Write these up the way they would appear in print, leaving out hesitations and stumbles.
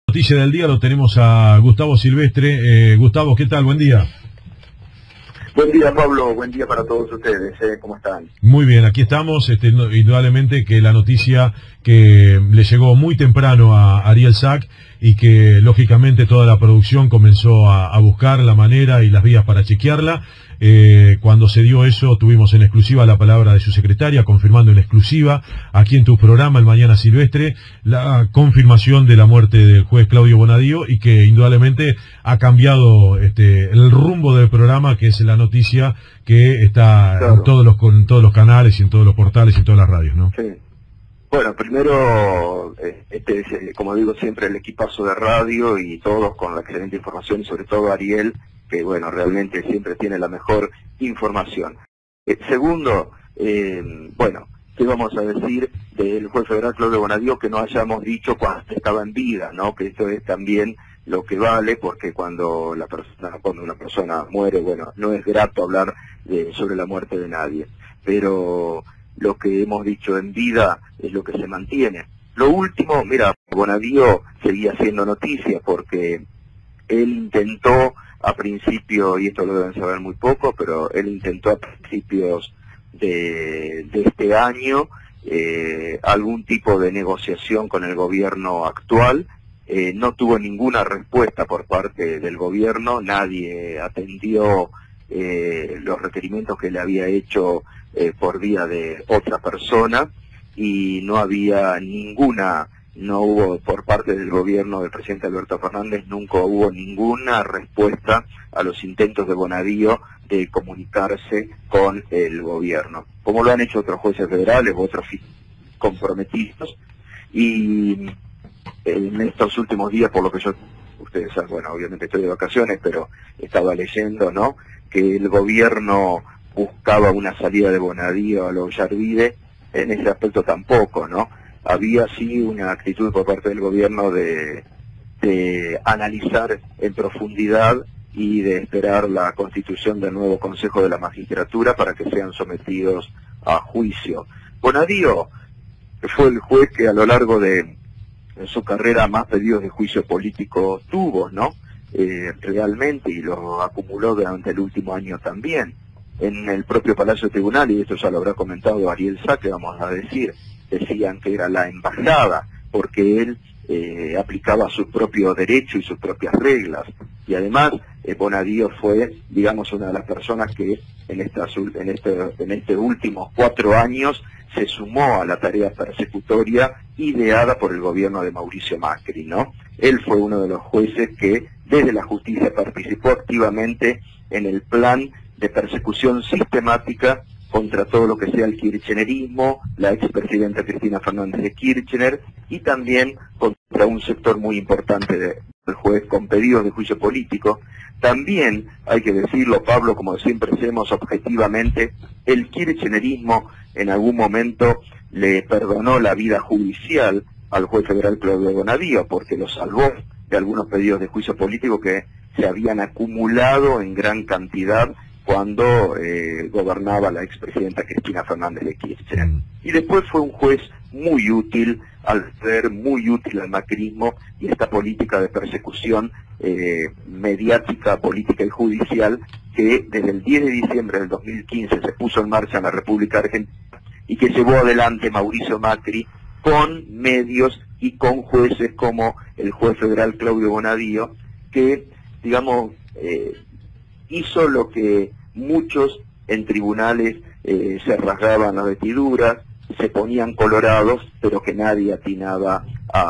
Noticia del día lo tenemos a Gustavo Silvestre. Gustavo, ¿qué tal? Buen día. Buen día, Pablo. Buen día para todos ustedes. ¿Cómo están? Muy bien, aquí estamos. Indudablemente que la noticia que le llegó muy temprano a Ariel Sack y que lógicamente toda la producción comenzó a buscar la manera y las vías para chequearla. Cuando se dio eso, tuvimos en exclusiva la palabra de su secretaria, confirmando en exclusiva aquí en tu programa, El Mañana Silvestre, la confirmación de la muerte del juez Claudio Bonadío, y que indudablemente ha cambiado el rumbo del programa, que es la noticia que está Claro. en todos los canales y en todos los portales y en todas las radios, ¿no? Sí. Bueno, primero, este es, como digo siempre, el equipazo de radio y todos con la excelente información, y sobre todo Ariel, que bueno, realmente siempre tiene la mejor información. Segundo, bueno, ¿qué vamos a decir del juez federal Claudio Bonadío que no hayamos dicho cuando estaba en vida, ¿no? Que esto es también lo que vale, porque cuando una persona muere, bueno, no es grato hablar sobre la muerte de nadie, pero lo que hemos dicho en vida es lo que se mantiene. Lo último, mira, Bonadío seguía haciendo noticias porque él intentó a principio, y esto lo deben saber muy poco, pero él intentó a principios de este año algún tipo de negociación con el gobierno actual. No tuvo ninguna respuesta por parte del gobierno, nadie atendió los requerimientos que le había hecho por vía de otra persona, y no hubo por parte del gobierno del presidente Alberto Fernández, nunca hubo ninguna respuesta a los intentos de Bonadío de comunicarse con el gobierno, como lo han hecho otros jueces federales u otros comprometidos. Y en estos últimos días, por lo que ustedes saben, bueno, obviamente estoy de vacaciones, pero estaba leyendo, ¿no?, que el gobierno buscaba una salida de Bonadío a los Ollarvide. En ese aspecto tampoco, ¿no? Había sí una actitud por parte del gobierno de analizar en profundidad y de esperar la constitución del nuevo Consejo de la Magistratura para que sean sometidos a juicio. Bonadío fue el juez que a lo largo de su carrera más pedidos de juicio político tuvo, ¿no? Realmente, y lo acumuló durante el último año también. En el propio Palacio Tribunal, y esto ya lo habrá comentado Ariel Sack, vamos a decir, decían que era la embajada, porque él aplicaba su propio derecho y sus propias reglas. Y además, Bonadío fue, digamos, una de las personas que en estos últimos 4 años se sumó a la tarea persecutoria ideada por el gobierno de Mauricio Macri, ¿no? Él fue uno de los jueces que desde la justicia participó activamente en el plan de persecución sistemática contra todo lo que sea el kirchnerismo, la expresidenta Cristina Fernández de Kirchner, y también contra un sector muy importante del juez con pedidos de juicio político. También, hay que decirlo, Pablo, como siempre hacemos objetivamente, el kirchnerismo en algún momento le perdonó la vida judicial al juez federal Claudio Bonadío, porque lo salvó de algunos pedidos de juicio político que se habían acumulado en gran cantidad cuando gobernaba la expresidenta Cristina Fernández de Kirchner. Y después fue un juez muy útil muy útil al macrismo y esta política de persecución mediática, política y judicial que desde el 10 de diciembre del 2015 se puso en marcha en la República Argentina y que llevó adelante Mauricio Macri con medios y con jueces como el juez federal Claudio Bonadío, que, digamos, hizo lo que muchos en tribunales se rasgaban las vestiduras, se ponían colorados, pero que nadie atinaba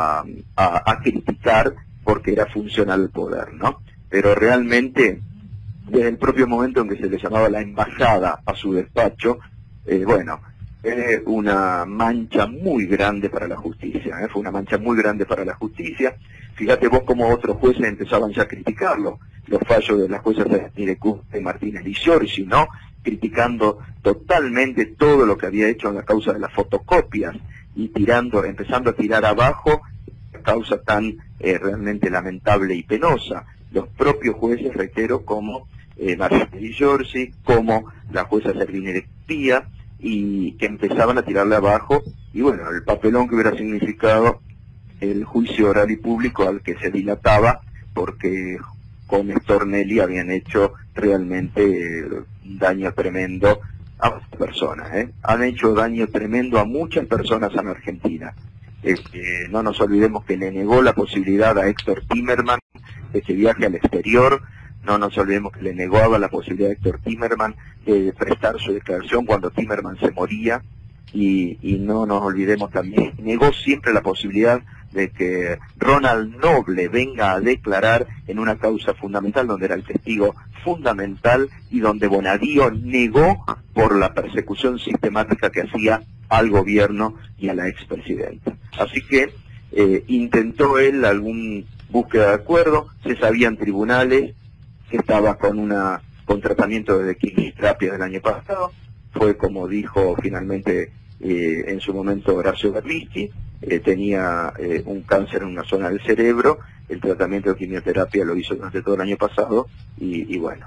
a criticar porque era funcional al poder, ¿no? Pero realmente, desde el propio momento en que se le llamaba la embajada a su despacho, bueno, una mancha muy grande para la justicia, fue una mancha muy grande para la justicia. Fíjate vos cómo otros jueces empezaban ya a criticarlo, los fallos de las juezas de Martínez Di Giorgi, ¿no?, criticando totalmente todo lo que había hecho en la causa de las fotocopias y empezando a tirar abajo la causa tan realmente lamentable y penosa. Los propios jueces, reitero, como Martínez Di Giorgi, como la jueza Servini de Pía, y que empezaban a tirarle abajo, y bueno, el papelón que hubiera significado el juicio oral y público al que se dilataba, porque con Stornelli habían hecho realmente un daño tremendo a muchas personas, han hecho daño tremendo a muchas personas en Argentina. No nos olvidemos que le negó la posibilidad a Héctor Timerman de que viaje al exterior, no nos olvidemos que le negaba la posibilidad a Héctor Timerman de prestar su declaración cuando Timerman se moría, y no nos olvidemos también, negó siempre la posibilidad de que Ronald Noble venga a declarar en una causa fundamental donde era el testigo fundamental y donde Bonadío negó por la persecución sistemática que hacía al gobierno y a la expresidenta. Así que intentó él alguna búsqueda de acuerdo, se sabía en tribunales que estaba con tratamiento de quimioterapia del año pasado, fue como dijo finalmente en su momento Horacio Berlizzi, tenía un cáncer en una zona del cerebro, el tratamiento de quimioterapia lo hizo durante todo el año pasado, y bueno,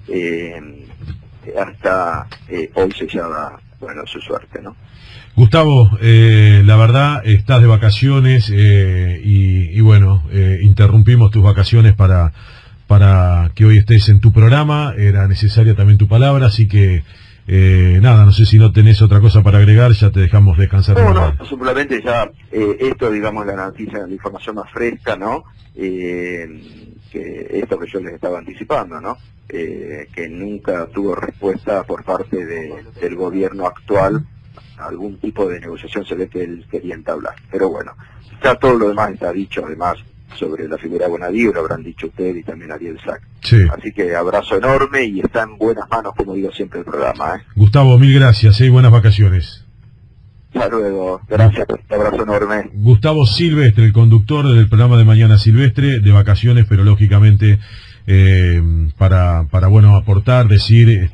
hasta hoy se llama, bueno, su suerte, ¿no? Gustavo, la verdad, estás de vacaciones y bueno, interrumpimos tus vacaciones para que hoy estés en tu programa, era necesaria también tu palabra, así que nada, no sé si no tenés otra cosa para agregar, ya te dejamos descansar. No, simplemente ya, esto digamos la noticia, la información más fresca, ¿no? Que esto que yo les estaba anticipando, ¿no? Que nunca tuvo respuesta por parte del gobierno actual, algún tipo de negociación se ve que él quería entablar, pero bueno, ya todo lo demás está dicho además sobre la figura de Bonadío, lo habrán dicho usted y también Ariel Sack. Sí. Así que abrazo enorme y está en buenas manos, como digo siempre el programa. Gustavo, mil gracias y buenas vacaciones. Hasta luego, gracias, abrazo enorme. Gustavo Silvestre, el conductor del programa de Mañana Silvestre, de vacaciones, pero lógicamente para bueno, aportar, decir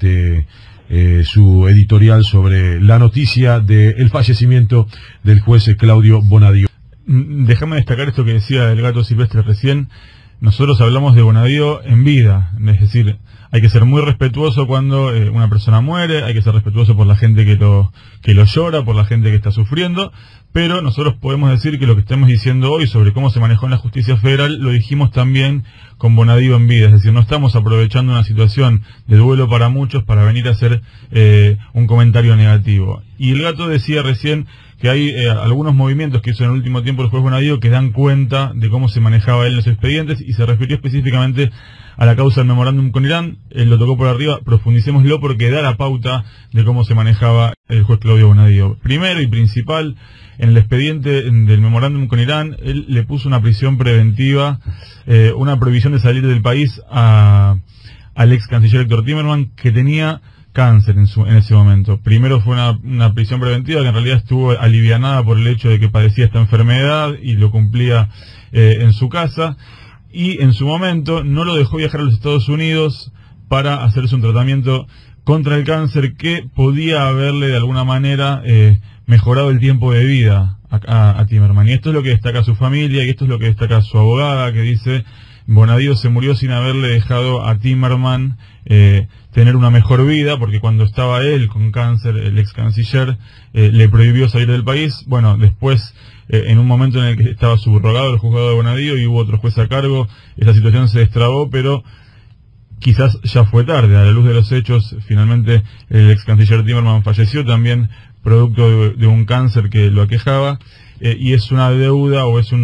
su editorial sobre la noticia del fallecimiento del juez Claudio Bonadío. Déjame destacar esto que decía el Gato Silvestre recién. Nosotros hablamos de Bonadío en vida, es decir, hay que ser muy respetuoso cuando una persona muere, hay que ser respetuoso por la gente que lo llora, por la gente que está sufriendo, pero nosotros podemos decir que lo que estamos diciendo hoy sobre cómo se manejó en la justicia federal, lo dijimos también con Bonadío en vida, es decir, no estamos aprovechando una situación de duelo para muchos para venir a hacer un comentario negativo. Y el Gato decía recién que hay algunos movimientos que hizo en el último tiempo el juez Bonadío que dan cuenta de cómo se manejaba él en los expedientes, y se refirió específicamente a la causa del memorándum con Irán. Él lo tocó por arriba, profundicémoslo porque da la pauta de cómo se manejaba el juez Claudio Bonadío. Primero y principal, en el expediente del memorándum con Irán, él le puso una prisión preventiva, una prohibición de salir del país al ex canciller Héctor Timerman, que tenía cáncer en ese momento. Primero fue una prisión preventiva que en realidad estuvo alivianada por el hecho de que padecía esta enfermedad y lo cumplía en su casa, y en su momento no lo dejó viajar a los Estados Unidos para hacerse un tratamiento contra el cáncer que podía haberle de alguna manera mejorado el tiempo de vida a Timerman. Y esto es lo que destaca su familia, y esto es lo que destaca su abogada, que dice: Bonadío se murió sin haberle dejado a Timerman tener una mejor vida, porque cuando estaba él con cáncer, el ex canciller le prohibió salir del país. Bueno, después, en un momento en el que estaba subrogado el juzgado de Bonadío y hubo otro juez a cargo, esa situación se destrabó, pero quizás ya fue tarde. A la luz de los hechos, finalmente el ex canciller Timerman falleció también producto de un cáncer que lo aquejaba, y es una deuda o es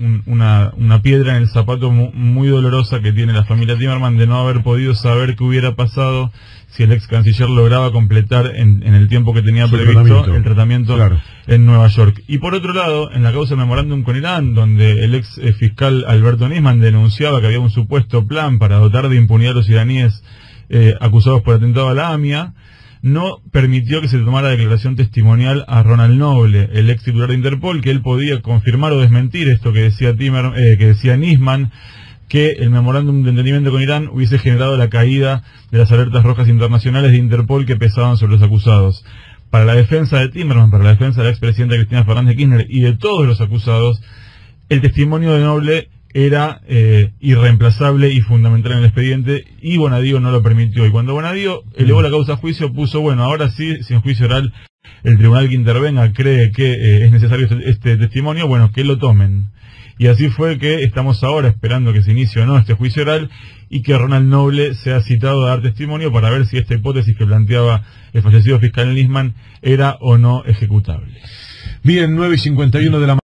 una piedra en el zapato muy dolorosa que tiene la familia Timerman de no haber podido saber qué hubiera pasado si el ex canciller lograba completar en el tiempo que tenía previsto el tratamiento, claro, en Nueva York. Y por otro lado, en la causa del memorándum con Irán, donde el ex fiscal Alberto Nisman denunciaba que había un supuesto plan para dotar de impunidad a los iraníes acusados por atentado a la AMIA, no permitió que se tomara declaración testimonial a Ronald Noble, el ex titular de Interpol, que él podía confirmar o desmentir esto que decía que decía Nisman, que el memorándum de entendimiento con Irán hubiese generado la caída de las alertas rojas internacionales de Interpol que pesaban sobre los acusados. Para la defensa de Timerman, para la defensa de la expresidenta Cristina Fernández de Kirchner y de todos los acusados, el testimonio de Noble era irreemplazable y fundamental en el expediente, y Bonadío no lo permitió. Y cuando Bonadío elevó la causa a juicio, puso: bueno, ahora sí, si en juicio oral el tribunal que intervenga cree que es necesario este testimonio, bueno, que lo tomen. Y así fue que estamos ahora esperando que se inicie o no este juicio oral y que Ronald Noble sea citado a dar testimonio para ver si esta hipótesis que planteaba el fallecido fiscal Nisman era o no ejecutable. Bien, 9:51 de la